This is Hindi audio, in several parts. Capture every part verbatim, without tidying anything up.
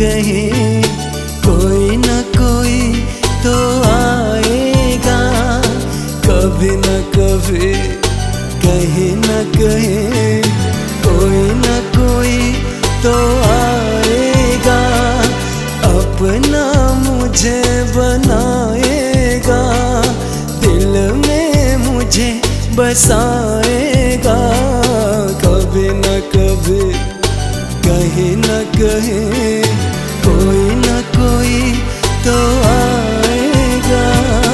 कहीं कोई न कोई तो आएगा, कभी न कभी कहीं न कहीं कोई न कोई तो आएगा, अपना मुझे बनाएगा, दिल में मुझे बसाएगा, कभी न कभी कहीं न कहीं कोई न कोई तो आएगा।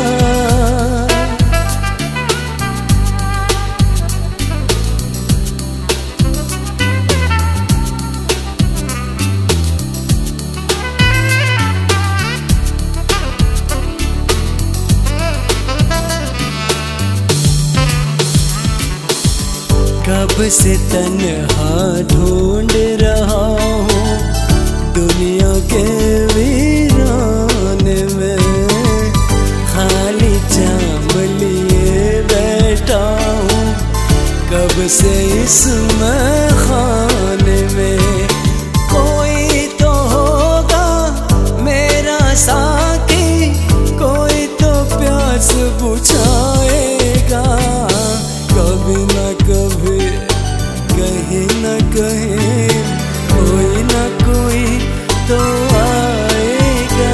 कब से तन्हा ढूंढ रहा हूँ दुनिया के वीराने में, खाली जाम लिए बैठा हूँ कब से इस खाने में। कोई तो होगा मेरा साथी, कोई तो प्यास बुझाएगा, कभी न कभी कहीं न कहीं कोई न कोई तो आएगा।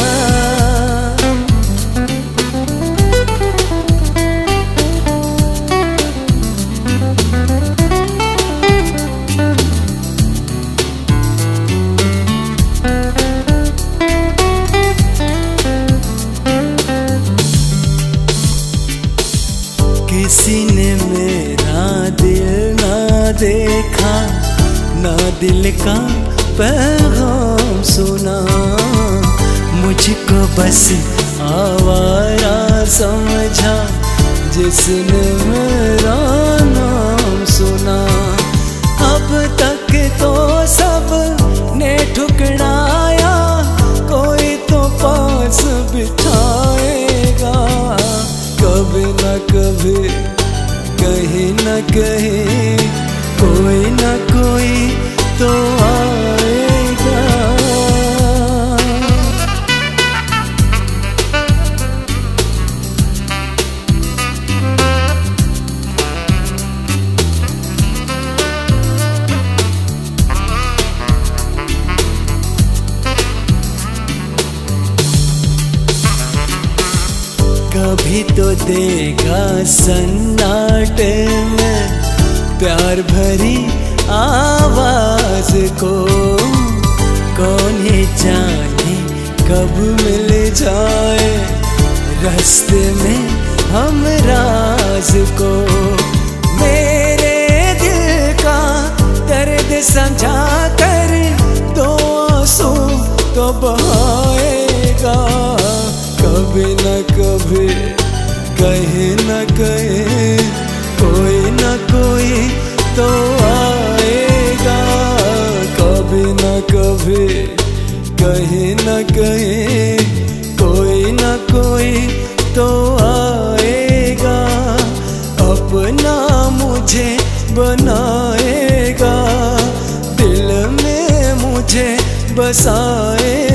किसी ने मेरा दिल ना देखा, ना दिल का पैगाम सुना, मुझको बस आवारा समझा जिसने मेरा नाम सुना। अब तक तो सब ने ठुकराया, कोई तो पास बिठाएगा, कभी न कभी कहीं न कहीं कोई न कोई तो आएगा। कभी तो देगा सन्नाटे में प्यार भरी आवाज को, कौन ही जाने कब मिल जाए रास्ते में हम राज को। मेरे दिल का दर्द समझा कर दो आंसू तो बहाएगा, कभी न कभी कहीं न कहीं कोई न कोई तो आएगा, कभी न कभी कहीं न कहीं कोई न कोई तो आएगा, अपना मुझे बनाएगा, दिल में मुझे बसाएगा।